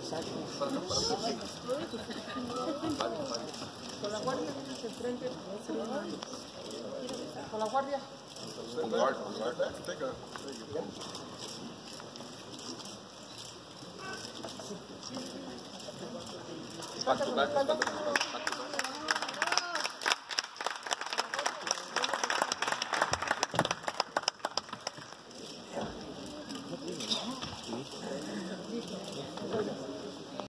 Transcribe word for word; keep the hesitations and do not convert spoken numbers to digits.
Con la guardia se frente. Con la guardia. Back to back.